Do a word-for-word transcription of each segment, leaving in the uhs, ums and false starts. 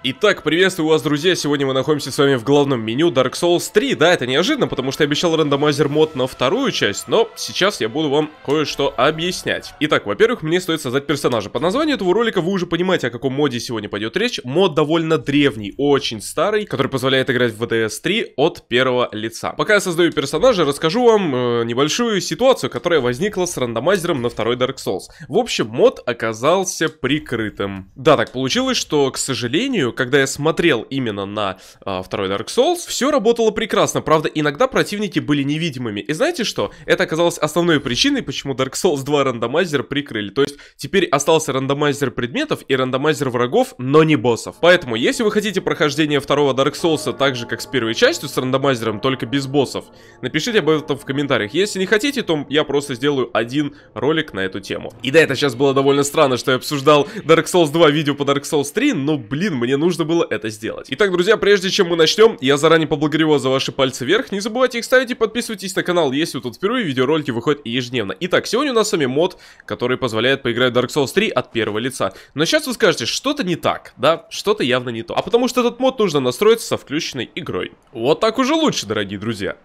Итак, приветствую вас, друзья, сегодня мы находимся с вами в главном меню Dark Souls три. Да, это неожиданно, потому что я обещал рандомайзер мод на вторую часть, но сейчас я буду вам кое-что объяснять. Итак, во-первых, мне стоит создать персонажа. По названию этого ролика вы уже понимаете, о каком моде сегодня пойдет речь. Мод довольно древний, очень старый, который позволяет играть в ви ди эс три от первого лица. Пока я создаю персонажа, расскажу вам э, небольшую ситуацию, которая возникла с рандомайзером на второй Dark Souls. В общем, мод оказался прикрытым. Да, так получилось, что, к сожалению, когда я смотрел именно на а, второй Dark Souls, все работало прекрасно. Правда, иногда противники были невидимыми. И знаете что? Это оказалось основной причиной, почему Dark Souls два рандомайзер прикрыли. То есть, теперь остался рандомайзер предметов и рандомайзер врагов, но не боссов. Поэтому, если вы хотите прохождение второго Dark Souls так же, как с первой частью, с рандомайзером, только без боссов, напишите об этом в комментариях. Если не хотите, то я просто сделаю один ролик на эту тему. И да, это сейчас было довольно странно, что я обсуждал Dark Souls два видео по Dark Souls три, но, блин, мне нужно было это сделать. Итак, друзья, прежде чем мы начнем, я заранее поблагодарю вас за ваши пальцы вверх. Не забывайте их ставить и подписывайтесь на канал, если вы тут впервые. Видеоролики выходят ежедневно. Итак, сегодня у нас с вами мод, который позволяет поиграть в Dark Souls три от первого лица. Но сейчас вы скажете, что-то не так, да? Что-то явно не то. А потому что этот мод нужно настроить со включенной игрой. Вот так уже лучше, дорогие друзья.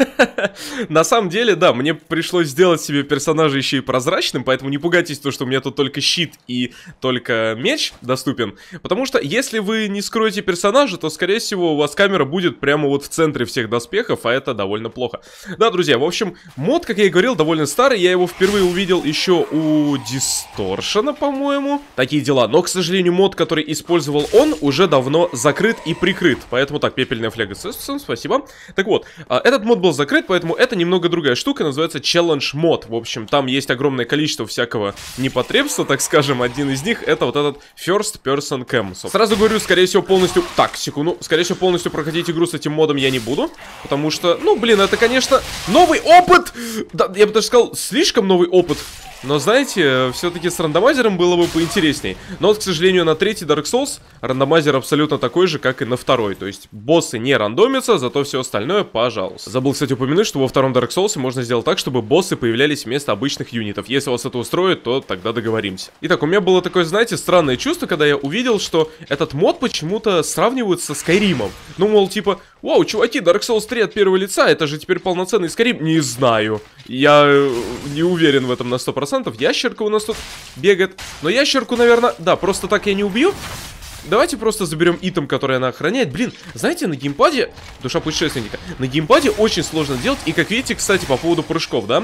На самом деле, да, мне пришлось сделать себе персонажа еще и прозрачным, поэтому не пугайтесь то, что у меня тут только щит и только меч доступен. Потому что если вы не скроете персонажа, то, скорее всего, у вас камера будет прямо вот в центре всех доспехов, а это довольно плохо. Да, друзья, в общем, мод, как я и говорил, довольно старый. Я его впервые увидел еще у Distortion, по-моему. Такие дела. Но, к сожалению, мод, который использовал он, уже давно закрыт и прикрыт. Поэтому так, пепельная фляга, спасибо. Так вот, этот мод был закрыт, поэтому это немного другая штука, называется Challenge мод. В общем, там есть огромное количество всякого непотребства, так скажем. Один из них это вот этот First Person Cam. Сразу говорю, скорее всего, полностью... Так, секунду. Скорее всего, полностью проходить игру с этим модом я не буду. Потому что, ну, блин, это, конечно, новый опыт! Да, я бы даже сказал, слишком новый опыт. Но, знаете, все-таки с рандомайзером было бы поинтересней. Но вот, к сожалению, на третий Dark Souls рандомайзер абсолютно такой же, как и на второй. То есть боссы не рандомятся, зато все остальное, пожалуйста. Забыл, кстати, упомянуть, что во втором Dark Souls можно сделать так, чтобы боссы появлялись вместо обычных юнитов. Если вас это устроит, то тогда договоримся. Итак, у меня было такое, знаете, странное чувство, когда я увидел, что этот мод почему-то сравнивают со Скайримом. Ну, мол, типа, вау, чуваки, Dark Souls три от первого лица, это же теперь полноценный Скайрим. Не знаю. Я не уверен в этом на сто процентов. Ящерка у нас тут бегает. Но ящерку, наверное, да, просто так я не убью. Давайте просто заберем итем, который она охраняет. Блин, знаете, на геймпаде, душа путешественника, на геймпаде очень сложно делать. И как видите, кстати, по поводу прыжков, да,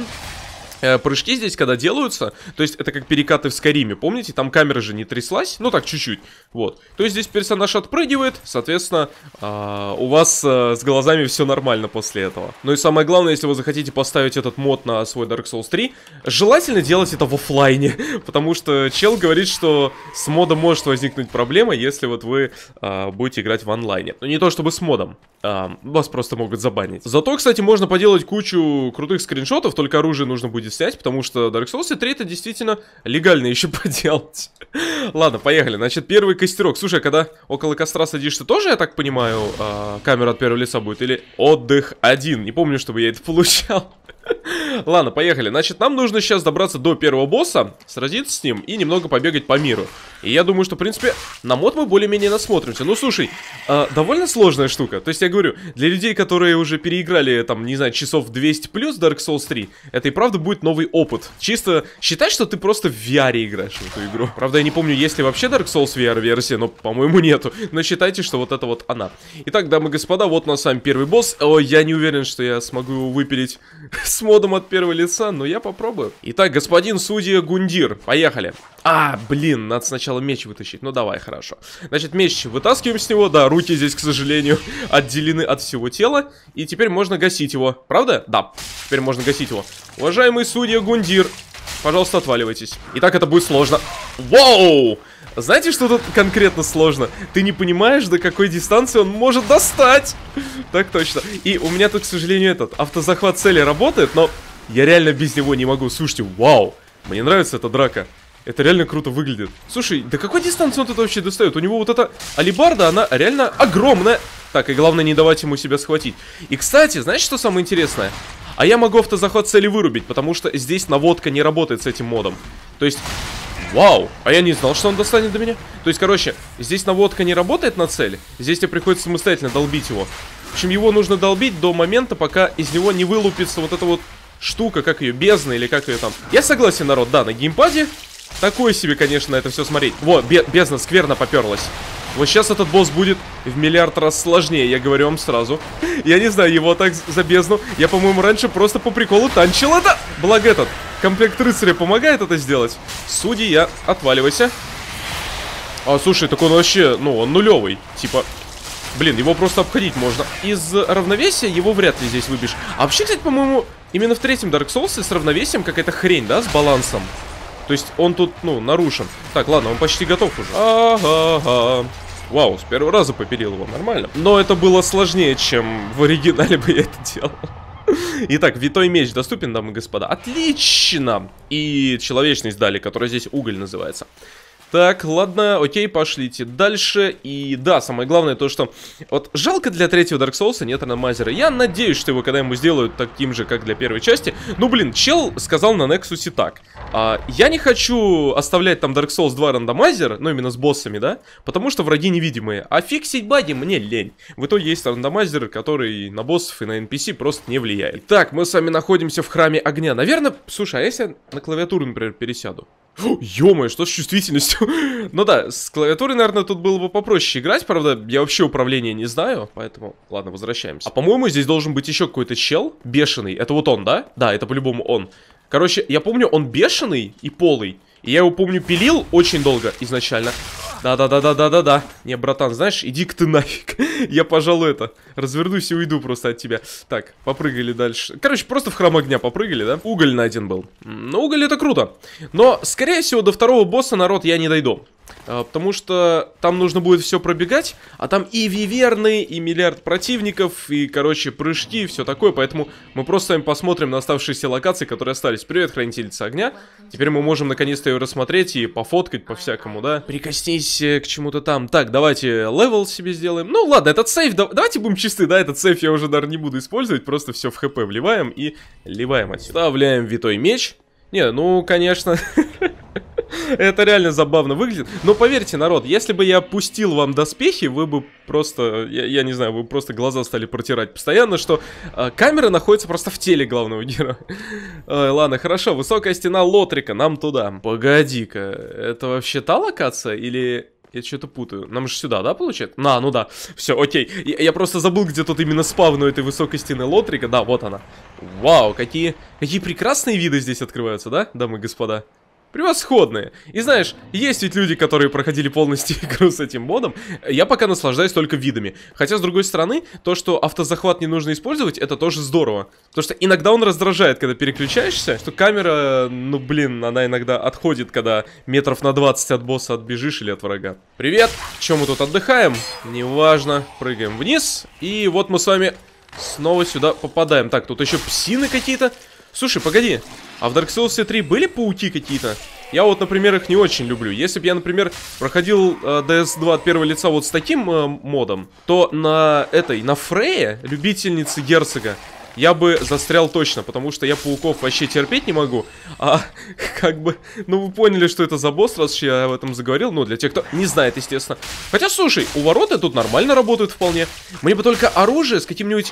э, прыжки здесь, когда делаются, то есть это как перекаты в Скайриме, помните, там камера же не тряслась, ну так, чуть-чуть, вот. То есть здесь персонаж отпрыгивает, соответственно, э, у вас э, с глазами все нормально после этого. Ну и самое главное, если вы захотите поставить этот мод на свой Dark Souls три, желательно делать это в офлайне, потому что чел говорит, что с модом может возникнуть проблема, если вот вы э, будете играть в онлайне. Ну не то чтобы с модом, э, вас просто могут забанить. Зато, кстати, можно поделать кучу крутых скриншотов, только оружие нужно будет снять, потому что Dark Souls три это действительно легально еще поделать. Ладно, поехали. Значит, первый костерок. Слушай, а когда около костра садишься, тоже, я так понимаю, э, камера от первого лица будет? Или отдых один? Не помню, чтобы я это получал. Ладно, поехали. Значит, нам нужно сейчас добраться до первого босса, сразиться с ним и немного побегать по миру. И я думаю, что, в принципе, на мод мы более-менее насмотримся. Ну, слушай, э, довольно сложная штука. То есть, я говорю, для людей, которые уже переиграли, там, не знаю, часов двести плюс Dark Souls три, это и правда будет новый опыт. Чисто считай, что ты просто в ви ар играешь в эту игру. Правда, я не помню, есть ли вообще Dark Souls ви ар-версия, но, по-моему, нету. Но считайте, что вот это вот она. Итак, дамы и господа, вот у нас с вами первый босс. О, я не уверен, что я смогу его выпилить с модом от первого лица, но я попробую. Итак, господин судья Гундир, поехали. А, блин, надо сначала меч вытащить. Ну давай, хорошо. Значит, меч вытаскиваем с него. Да, руки здесь, к сожалению, отделены от всего тела. И теперь можно гасить его. Правда? Да, теперь можно гасить его. Уважаемый судья Гундир, пожалуйста, отваливайтесь. Итак, это будет сложно. Вау! Знаете, что тут конкретно сложно? Ты не понимаешь, до какой дистанции он может достать. Так точно. И у меня тут, к сожалению, этот автозахват цели работает, но я реально без него не могу. Слушайте, вау, мне нравится эта драка. Это реально круто выглядит. Слушай, до какой дистанции он тут вообще достает? У него вот эта алебарда, она реально огромная. Так, и главное не давать ему себя схватить. И, кстати, знаете, что самое интересное? А я могу автозахват цели вырубить, потому что здесь наводка не работает с этим модом. То есть... Вау, а я не знал, что он достанет до меня. То есть, короче, здесь наводка не работает на цель. Здесь тебе приходится самостоятельно долбить его. В общем, его нужно долбить до момента, пока из него не вылупится вот эта вот штука, как ее, бездна или как ее там. Я согласен, народ, да, на геймпаде такое себе, конечно, это все смотреть. Вот, бездна скверно поперлась. Вот сейчас этот босс будет в миллиард раз сложнее, я говорю вам сразу. Я не знаю, его так за бездну. Я, по-моему, раньше просто по приколу танчил это. Благо этот комплект рыцаря помогает это сделать. Судья, отваливайся. А, слушай, так он вообще, ну, он нулевый. Типа, блин, его просто обходить можно. Из равновесия его вряд ли здесь выбьешь. А вообще, кстати, по-моему, именно в третьем Dark Souls с равновесием какая-то хрень, да, с балансом. То есть он тут, ну, нарушен. Так, ладно, он почти готов уже. Ага-га. Вау, с первого раза попилил его, нормально. Но это было сложнее, чем в оригинале бы я это делал. Итак, витой меч доступен, дамы и господа. Отлично! И человечность дали, которая здесь уголь называется. Так, ладно, окей, пошлите дальше. И да, самое главное то, что вот жалко для третьего Dark Souls нет рандомайзера. Я надеюсь, что его когда-нибудь сделают таким же, как для первой части. Ну, блин, чел сказал на Nexus так. а, Я не хочу оставлять там Dark Souls два рандомайзер, ну, именно с боссами, да, потому что враги невидимые. А фиксить баги мне лень. В итоге есть рандомайзер, который на боссов и на эн пи си просто не влияет. Так, мы с вами находимся в храме огня. Наверное, слушай, а если я на клавиатуру, например, пересяду? Ё-моё, что с чувствительностью? Ну да, с клавиатурой, наверное, тут было бы попроще играть. Правда, я вообще управления не знаю. Поэтому, ладно, возвращаемся. А по-моему, здесь должен быть еще какой-то чел бешеный. Это вот он, да? Да, это по-любому он. Короче, я помню, он бешеный и полый. И я его, помню, пилил очень долго изначально. Да-да-да-да-да-да-да. Не, братан, знаешь, иди-ка ты нафиг. Я, пожалуй, это, развернусь и уйду просто от тебя. Так, попрыгали дальше. Короче, просто в храм огня попрыгали, да? Уголь найден был. Ну, уголь это круто. Но, скорее всего, до второго босса, народ, я не дойду. а, Потому что там нужно будет все пробегать. А там и виверны, и миллиард противников, и, короче, прыжки, и все такое. Поэтому мы просто с вами посмотрим на оставшиеся локации, которые остались. Привет, хранительница огня. Теперь мы можем наконец-то ее рассмотреть и пофоткать по-всякому, да? Прикоснись к чему-то там. Так, давайте левел себе сделаем. Ну, ладно, этот сейф, да, давайте будем чисты, да? Этот сейф я уже, наверное, не буду использовать. Просто все в хп вливаем и ливаем отсюда. Вставляем витой меч. Не, ну, конечно... Это реально забавно выглядит. Но поверьте, народ, если бы я пустил вам доспехи, вы бы просто, я, я не знаю, вы просто глаза стали протирать постоянно, что э, камера находится просто в теле главного героя. Ой, ладно, хорошо, высокая стена Лотрика, нам туда. Погоди-ка, это вообще та локация или... Я что-то путаю. Нам же сюда, да, получается? На, ну да. Все, окей. Я, я просто забыл, где тут именно спавн у этой высокой стены Лотрика. Да, вот она. Вау, какие, какие прекрасные виды здесь открываются, да, дамы и господа? Превосходные. И знаешь, есть ведь люди, которые проходили полностью игру с этим модом. Я пока наслаждаюсь только видами. Хотя, с другой стороны, то, что автозахват не нужно использовать, это тоже здорово. Потому что иногда он раздражает, когда переключаешься. Что камера, ну блин, она иногда отходит, когда метров на двадцать от босса отбежишь или от врага. Привет! Чем мы тут отдыхаем? Неважно. Прыгаем вниз. И вот мы с вами снова сюда попадаем. Так, тут еще псины какие-то. Слушай, погоди. А в Dark Souls три были пауки какие-то? Я вот, например, их не очень люблю. Если бы я, например, проходил э, ди эс два от первого лица вот с таким э, модом, то на этой, на Фрейе, любительнице герцога, я бы застрял точно, потому что я пауков вообще терпеть не могу. А как бы, ну вы поняли, что это за босс, раз я об этом заговорил. Ну, для тех, кто не знает, естественно. Хотя, слушай, у ворота тут нормально работают вполне. Мне бы только оружие с каким-нибудь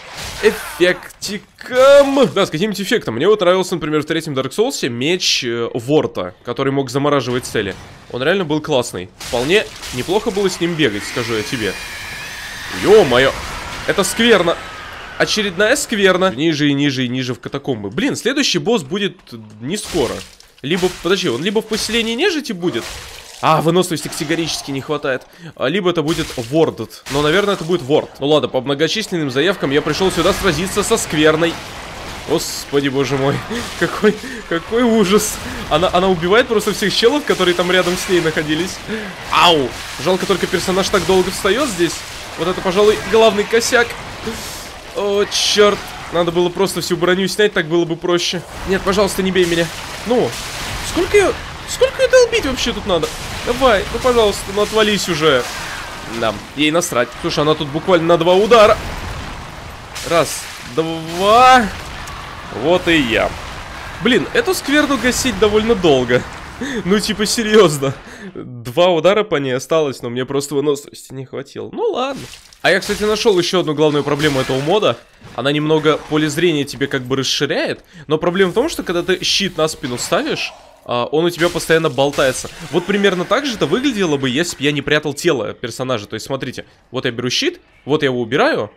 эффектиком. Да, с каким-нибудь эффектом. Мне вот нравился, например, в третьем Dark Souls меч э, Ворта, который мог замораживать цели. Он реально был классный. Вполне неплохо было с ним бегать, скажу я тебе. Ё-моё, это скверно. Очередная скверна. Ниже и ниже и ниже в катакомбы. Блин, следующий босс будет не скоро. Либо, подожди, он либо в поселении нежити будет. А, выносливости категорически не хватает. Либо это будет ворд. Но, наверное, это будет ворд. Ну ладно, по многочисленным заявкам я пришел сюда сразиться со скверной. Господи, боже мой. Какой, какой ужас. Она, она убивает просто всех челов, которые там рядом с ней находились. Ау. Жалко, только персонаж так долго встает здесь. Вот это, пожалуй, главный косяк. О, черт. Надо было просто всю броню снять, так было бы проще. Нет, пожалуйста, не бей меня. Ну, сколько ее... Сколько ее долбить вообще тут надо? Давай, ну, пожалуйста, ну отвались уже. Да, ей насрать. Слушай, она тут буквально на два удара. Раз, два. Вот и я. Блин, эту скверну гасить довольно долго. Ну, типа, серьезно. Два удара по ней осталось, но мне просто выносливости не хватило. Ну, ладно. А я, кстати, нашел еще одну главную проблему этого мода. Она немного поле зрения тебе как бы расширяет. Но проблема в том, что когда ты щит на спину ставишь, он у тебя постоянно болтается. Вот примерно так же это выглядело бы, если бы я не прятал тело персонажа. То есть, смотрите, вот я беру щит, вот я его убираю,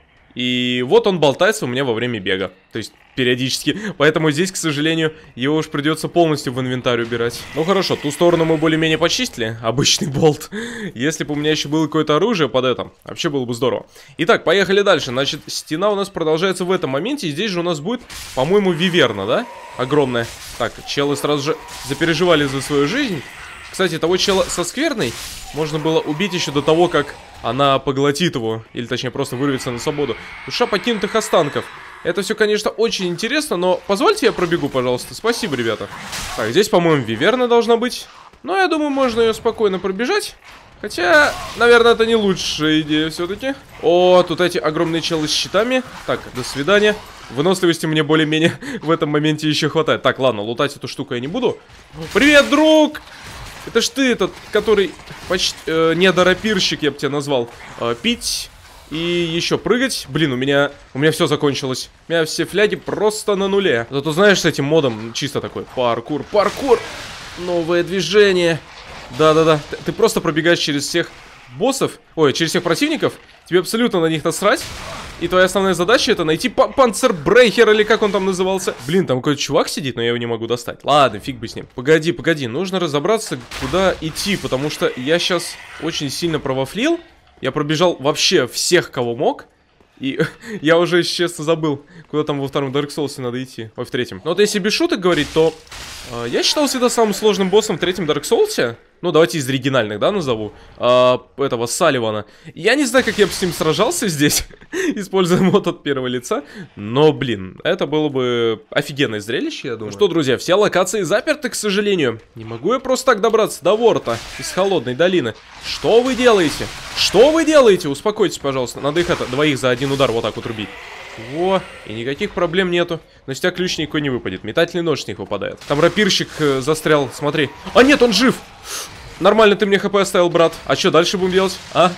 и вот он болтается у меня во время бега. То есть, периодически. Поэтому здесь, к сожалению, его уж придется полностью в инвентарь убирать. Ну хорошо, ту сторону мы более-менее почистили. Обычный болт. Если бы у меня еще было какое-то оружие под это, вообще было бы здорово. Итак, поехали дальше. Значит, стена у нас продолжается в этом моменте. И здесь же у нас будет, по-моему, виверна, да? Огромная. Так, челы сразу же запереживали за свою жизнь. Кстати, того чела со скверной можно было убить еще до того, как она поглотит его. Или, точнее, просто вырвется на свободу. Душа покинутых останков. Это все, конечно, очень интересно, но позвольте я пробегу, пожалуйста. Спасибо, ребята. Так, здесь, по-моему, виверна должна быть. Но я думаю, можно ее спокойно пробежать. Хотя, наверное, это не лучшая идея все-таки. О, тут эти огромные челы с щитами. Так, до свидания. Выносливости мне более-менее в этом моменте еще хватает. Так, ладно, лутать эту штуку я не буду. Привет, друг! Это ж ты этот, который почти э, недорапирщик, я бы тебя назвал. Э, пить и еще прыгать. Блин, у меня у меня все закончилось. У меня все фляги просто на нуле. Зато знаешь, с этим модом чисто такой паркур, паркур. Новое движение. Да-да-да. Ты, ты просто пробегаешь через всех боссов. Ой, через всех противников. Тебе абсолютно на них насрать. И твоя основная задача это найти панцербрейхер, или как он там назывался. Блин, там какой-то чувак сидит, но я его не могу достать. Ладно, фиг бы с ним. Погоди, погоди, нужно разобраться, куда идти, потому что я сейчас очень сильно провафлил. Я пробежал вообще всех, кого мог. И я уже, честно, забыл, куда там во втором Dark Souls надо идти. Ой, в третьем. Но вот если без шуток говорить, то э, я считал всегда самым сложным боссом в третьем Dark Souls. Ну, давайте из оригинальных, да, назову. Э, этого Салливана. Я не знаю, как я бы с ним сражался здесь, используя мод от первого лица. Но, блин, это было бы офигенное зрелище, я думаю. Ну что, друзья, все локации заперты, к сожалению. Не могу я просто так добраться до ворта из Холодной долины. Что вы делаете? Что вы делаете? Успокойтесь, пожалуйста. Надо их это, двоих за один удар вот так вот рубить. Во, и никаких проблем нету. Но с тебя ключ никакой не выпадет. Метательный нож с них выпадает. Там рапирщик э, застрял, смотри. А нет, он жив! Нормально ты мне хп оставил, брат. А что дальше будем делать? А?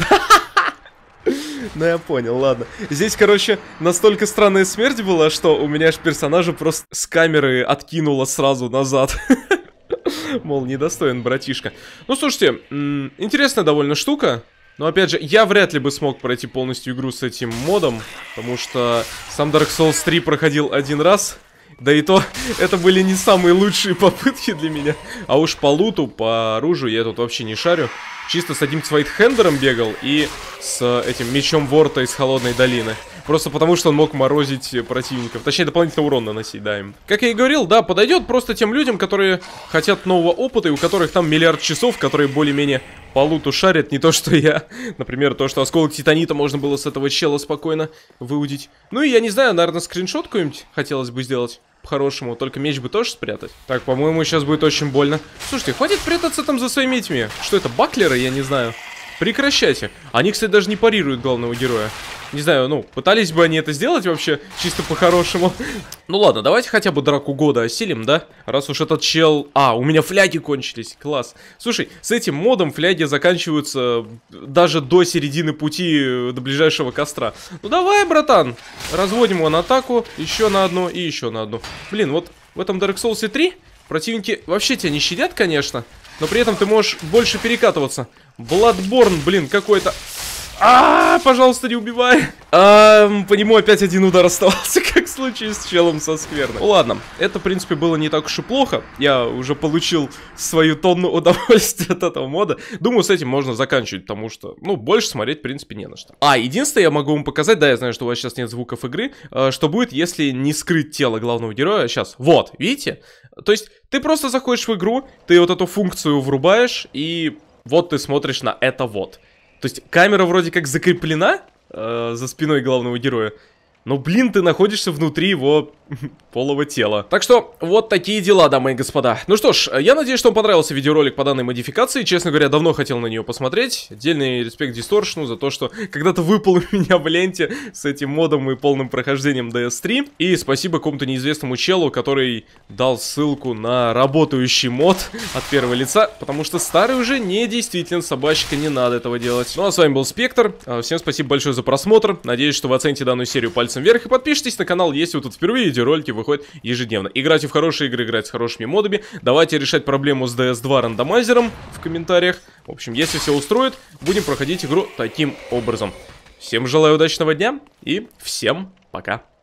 Ну я понял, ладно. Здесь, короче, настолько странная смерть была, что у меня аж персонажа просто с камеры откинуло сразу назад. Мол, недостоин, братишка. Ну, слушайте, интересная довольно штука. Но, опять же, я вряд ли бы смог пройти полностью игру с этим модом. Потому что сам Dark Souls три проходил один раз. Да и то, это были не самые лучшие попытки для меня. А уж по луту, по оружию я тут вообще не шарю. Чисто с одним Свайтхендером бегал и с этим мечом Ворта из Холодной долины. Просто потому, что он мог морозить противников. Точнее, дополнительный урон наносить, да, им. Как я и говорил, да, подойдет просто тем людям, которые хотят нового опыта, и у которых там миллиард часов, которые более-менее по луту шарят. Не то, что я. Например, то, что осколок титанита можно было с этого чела спокойно выудить. Ну и я не знаю, наверное, скриншот какой-нибудь хотелось бы сделать. По-хорошему, только меч бы тоже спрятать. Так, по-моему, сейчас будет очень больно. Слушайте, хватит прятаться там за своими этими. Что это, баклеры? Я не знаю. Прекращайте. Они, кстати, даже не парируют главного героя. Не знаю, ну, пытались бы они это сделать вообще, чисто по-хорошему. Ну ладно, давайте хотя бы драку года осилим, да? Раз уж этот чел... А, у меня фляги кончились, класс. Слушай, с этим модом фляги заканчиваются даже до середины пути до ближайшего костра. Ну давай, братан, разводим его на атаку, еще на одну и еще на одну. Блин, вот в этом Dark Souls три противники вообще тебя не щадят, конечно. Но при этом ты можешь больше перекатываться. Bloodborne, блин, какой-то... А, пожалуйста, не убивай. А, по нему опять один удар оставался, как в случае с челом со скверной. Ну ладно, это, в принципе, было не так уж и плохо. Я уже получил свою тонну удовольствия от этого мода. Думаю, с этим можно заканчивать, потому что, ну, больше смотреть, в принципе, не на что. А, единственное, я могу вам показать, да, я знаю, что у вас сейчас нет звуков игры, что будет, если не скрыть тело главного героя. Сейчас, вот, видите? То есть, ты просто заходишь в игру, ты вот эту функцию врубаешь, и вот ты смотришь на это вот. То есть камера вроде как закреплена э, за спиной главного героя. Но, блин, ты находишься внутри его полого тела. Так что, вот такие дела, дамы и господа. Ну что ж, я надеюсь, что вам понравился видеоролик по данной модификации. Честно говоря, давно хотел на нее посмотреть. Отдельный респект Дисторшну за то, что когда-то выпал у меня в ленте с этим модом и полным прохождением ди эс три. И спасибо какому-то неизвестному челу, который дал ссылку на работающий мод от первого лица, потому что старый уже не действительно, собачка, не надо этого делать. Ну а с вами был Спектр. Всем спасибо большое за просмотр. Надеюсь, что вы оцените данную серию пальцем вверх и подпишитесь на канал, если вы тут впервые. Видеоролики выходят ежедневно. Играйте в хорошие игры, играть с хорошими модами. Давайте решать проблему с ди эс два рандомайзером в комментариях. В общем, если все устроит, будем проходить игру таким образом. Всем желаю удачного дня и всем пока.